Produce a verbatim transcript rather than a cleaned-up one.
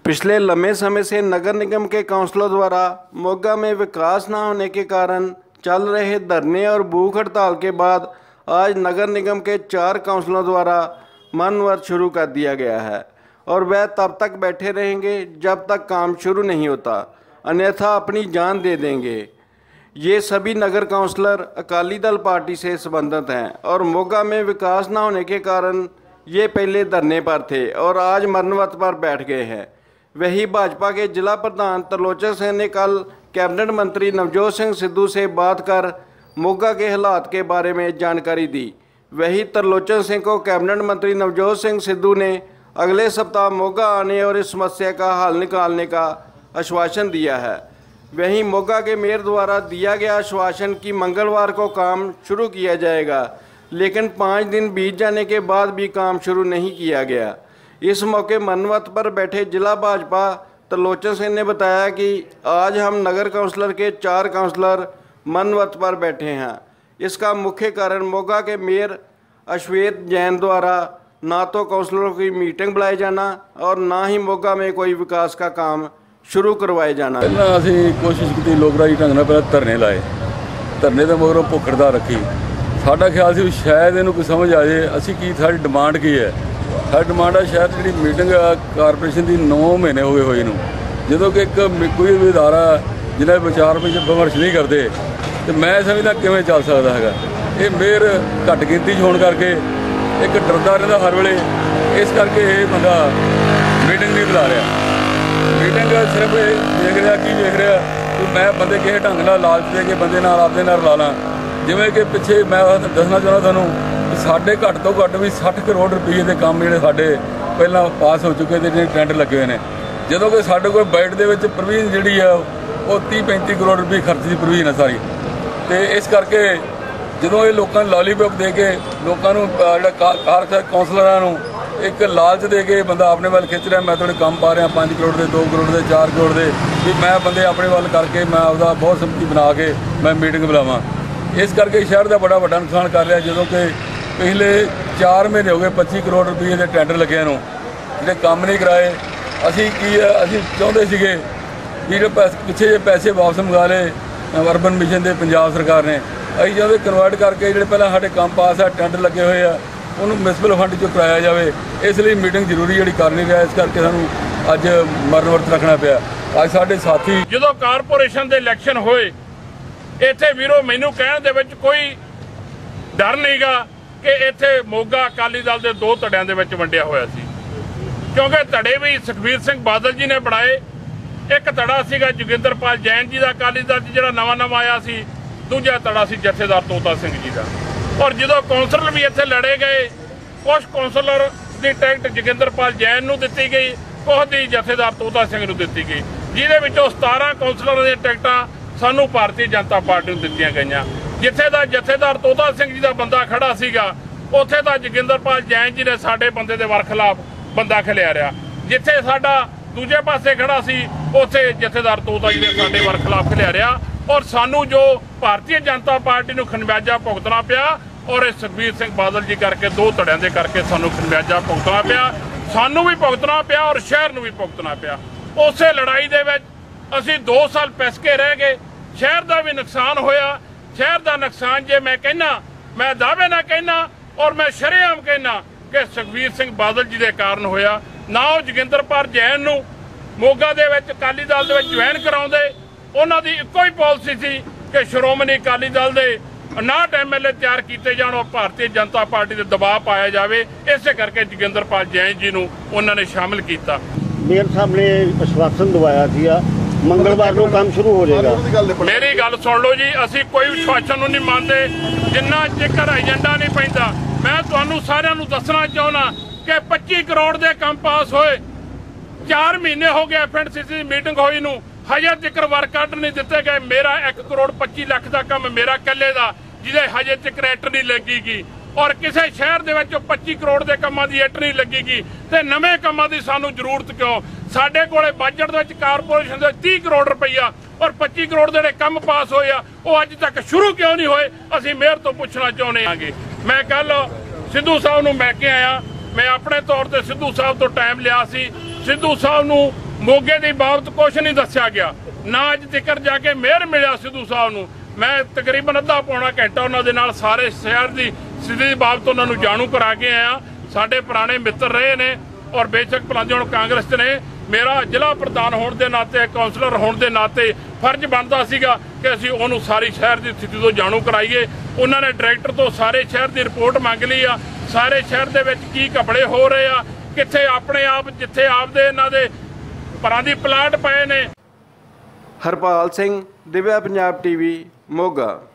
पिछले लंबे समय से नगर निगम के काउंसलरों द्वारा मोगा में विकास न होने के कारण चल रहे धरने और भूख हड़ताल के बाद आज नगर निगम के चार काउंसलरों द्वारा मनोरथ शुरू कर दिया गया है और वह तब तक बैठे रहेंगे जब तक काम शुरू नहीं होता, अन्यथा अपनी जान दे देंगे। ये सभी नगर काउंसलर अकाली दल पार्टी से संबंधित हैं और मोगा में विकास न होने के कारण ये पहले धरने पर थे और आज मनोरथ पर बैठ गए हैं। वही भाजपा के जिला प्रधान त्रिलोचन सिंह ने कल कैबिनेट मंत्री नवजोत सिंह सिद्धू से बात कर मोगा के हालात के बारे में जानकारी दी। वही त्रिलोचन सिंह को कैबिनेट मंत्री नवजोत सिंह सिद्धू ने अगले सप्ताह मोगा आने और इस समस्या का हल निकालने का आश्वासन दिया है। वहीं मोगा के मेयर द्वारा दिया गया आश्वासन कि मंगलवार को काम शुरू किया जाएगा, लेकिन पाँच दिन बीत जाने के बाद भी काम शुरू नहीं किया गया। इस मौके मनोरथ पर बैठे जिला भाजपा त्रिलोचन सिंह ने बताया कि आज हम नगर काउंसलर के चार काउंसलर मनोरथ पर बैठे हैं। इसका मुख्य कारण मोगा के मेयर अश्वेत जैन द्वारा ना तो काउंसलरों की मीटिंग बुलाए जाना और ना ही मोगा में कोई विकास का काम शुरू करवाए जाना। असीं कोशिश की लोकराजी ढंग नाल पहले धरने लाए, धरने तो मगरों भुख हड़ताल रखी। साडा ख्याल सी शायद इहनूं कोई समझ आ जाए असीं की साडी डिमांड की है। साडी डिमांड है शहर जी मीटिंग कारपोरेशन की नौ महीने हो गए हुए जो कि एक कोई भी अदारा जिन्हें विचार में विमर्श नहीं करते तो मैं समझदा किवें चल सकता है। ये मेयर घट गिनती होने करके एक डरदा रहिंदा हर वेले, इस करके ये बंदा मीटिंग नहीं बुला रहा। मीटिंग सिर्फ देख रहा की देख रहा कि मैं बंदे किसी ढंग नाल लालच दे के बंदे नाल आपदे नाल ला ला। जिवें कि पिछे मैं दसना चाहना तुहानूं साढ़े घट तो घट भी सठ करोड़ रुपये के काम जोड़े साढ़े पहला पास हो चुके थे, टेंडर लगे हुए हैं। जो कि साढ़े को बजट के प्रवीन जी है वो तीह पैंती करोड़ रुपये खर्च की प्रवीन है सारी। तो इस करके जो ये लोगों लॉलीपॉप दे के लोगों कार कौंसलर एक लालच दे के बंदा अपने वाल खिंच रहा, मैं थोड़े काम पा रहा पाँच करोड़ के, दो करोड़ के, चार करोड़ के, भी मैं बंदे अपने वाल करके मैं आपका बहुत सम्मति बना के मैं मीटिंग बुलावा। इस करके शहर का बड़ा बड़ा नुकसान कर रहा। जो कि पिछले चार महीने हो गए पच्ची करोड़ रुपये के टेंडर लगे जो काम नहीं कराए। असी की असी चाहते थे भी जो पिछे जो पैसे वापस मंगा ले अर्बन मिशन के पंजाब सरकार ने, अभी चाहते कन्वर्ट करके जो पहले साढ़े काम पास है टेंडर लगे हुए हैं उन्होंने म्यूनसिपल फंड चो कराया जाए। इसलिए मीटिंग जरूरी जी कर नहीं रहा, इस करके सूँ अज मनोरथ रखना पाया। अज साढ़े साथी जो कारपोरेशन के इलैक्शन होए इत्थे वीरो मैनू कहण दे विच कोई डर नहीं गा कि इत्थे मोगा अकाली दल के दो धड़ियां दे विच वंडिया होया सी, क्योंकि धड़े भी सुखबीर सिंह बादल जी ने बनाए। एक धड़ा सीगा जोगिंदरपाल जैन जी का अकाली दल जिहड़ा नवां नवां आया सी, दूजा धड़ा सी जथेदार तोता सिंह जी का। और जो कौंसलर भी इत्थे लड़े गए, कुछ कौंसलर की टिकट जोगिंदरपाल जैन नूं दित्ती गई, कुछ दी जथेदार तोता सिंह नूं दित्ती गई, जिहदे विचों सतारह कौंसलर दी टिकटां सानू भारतीय जनता पार्टी नूं दित्तियां गईयां। जिथे दा जथेदार तोता सिंह जी का बंदा खड़ा सीगा उत्थे तां जोगिंदरपाल जैन जी ने साडे बंदे दे वरखिलाफ बंदा खिलियारिया। जिथे साडा दूजे पासे खड़ा सी उत्थे जथेदार तोता जी ने साडे वरखिलाफ खिलियारिया और सानू जो भारतीय जनता पार्टी नूं खमियाजा भुगतना पिया और इस सुखबीर सिंह बादल जी करके दो धड़ियां दे करके सानू खमियाजा भुगतना पिया, सानू भी भुगतना पिया और शहर नूं भी भुगतना पिया। उसे लड़ाई दे विच असीं दो साल पिस के रह गए, शहर का भी नुकसान होया। शहर का नुकसान जे मैं कहना, मैं दावे ना कहना और मैं शरेआम कहना कि सुखबीर सिंह बादल जी के कारण होया। ना वो जोगिंदरपाल जैन नूं मोगा दे विच अकाली दल दे विच ज्वाइन कराउंदे, उन्हां दी इक्को ही पॉलिसी सी कि श्रोमणी अकाली दल दे उनाहठ एम एल ए तैयार किए जाण और भारतीय जनता पार्टी ते दबाव पाया जाए। इस करके जोगिंदरपाल जैन जी नूं उन्होंने शामिल किया। मेयर साहब ने आश्वासन दवाया थी मंगलवार को काम शुरू हो जाएगा। मेरी गल सुन लो जी, असी कोई विश्वासन नहीं मानते जिन्ना चिकर एजेंडा नहीं पैंदा। मैं तुहानू सारिਆਂ ਨੂੰ दसना चाहना कि पच्ची करोड़ के काम पास होए, चार महीने हो गए F and C C meeting होई नूं, हजे तक वर्क आर्डर नहीं दिते गए। मेरा एक करोड़ पच्ची लख का काम मेरा कल्ले का जिहदे हजे तक एट नहीं लगेगी और किसी शहर दे विच पच्ची करोड़ के कामां दी एट नहीं लगेगी तो नवे कामां दी सानू जरूरत क्यों? साडे कोले बजट दे विच कारपोरेशन दे तीह करोड़ रुपया और पच्ची करोड़ दे काम पास होए आ, वो अज तक शुरू क्यों नहीं होए? असीं मेयर तो पुछना चाहुंदे हां। मैं कल सिद्धू साहब नूं मैं के आया, मैं अपने तौर पर सिद्धू साहब तो टाइम लिया सी। सिद्धू साहब नूं ਮੋਗੇ ਦੀ ਬਾਬਤ ਕੁਛ ਨਹੀਂ ਦੱਸਿਆ ਗਿਆ, ਨਾ ਅੱਜ ਤੱਕ ਜਾ ਕੇ ਮੇਅਰ ਮਿਲਿਆ ਸਿੱਧੂ ਸਾਹਿਬ ਨੂੰ। ਮੈਂ ਤਕਰੀਬਨ ਅੱਧਾ ਪੌਣਾ ਘੰਟਾ ਉਹਨਾਂ ਦੇ ਨਾਲ ਸਾਰੇ ਸ਼ਹਿਰ ਦੀ ਸਥਿਤੀ ਦੀ ਬਾਬਤ ਉਹਨਾਂ ਨੂੰ ਜਾਣੂ ਕਰਾ ਕੇ ਆਇਆ। ਸਾਡੇ ਪੁਰਾਣੇ ਮਿੱਤਰ ਰਹੇ ਨੇ ਔਰ ਬੇਸ਼ੱਕ ਭਲਾਂਦੇ ਹੁਣ ਕਾਂਗਰਸ 'ਚ ਨੇ। ਮੇਰਾ ਜ਼ਿਲ੍ਹਾ ਪ੍ਰਧਾਨ ਹੋਣ ਦੇ ਨਾਤੇ, ਕਾਉਂਸਲਰ ਹੋਣ ਦੇ ਨਾਤੇ ਫਰਜ਼ ਬਣਦਾ ਸੀਗਾ ਕਿ ਅਸੀਂ ਉਹਨੂੰ ਸਾਰੀ ਸ਼ਹਿਰ ਦੀ ਸਥਿਤੀ ਤੋਂ ਜਾਣੂ ਕਰਾਈਏ। ਉਹਨਾਂ ਨੇ ਡਾਇਰੈਕਟਰ ਤੋਂ ਸਾਰੇ ਸ਼ਹਿਰ ਦੀ ਰਿਪੋਰਟ ਮੰਗ ਲਈ ਆ, ਸਾਰੇ ਸ਼ਹਿਰ ਦੇ ਵਿੱਚ ਕੀ ਘਪਲੇ ਹੋ ਰਹੇ ਆ, ਕਿੱਥੇ ਆਪਣੇ ਆਪ ਜਿੱਥੇ ਆਪਦੇ ਇਹਨਾਂ ਦੇ ਪਰਾਂ ਦੀ ਪਲਾਟ ਪਏ ਨੇ। ਹਰਪਾਲ ਸਿੰਘ, ਦਿਵਿਆ ਪੰਜਾਬ ਟੀਵੀ, ਮੋਗਾ।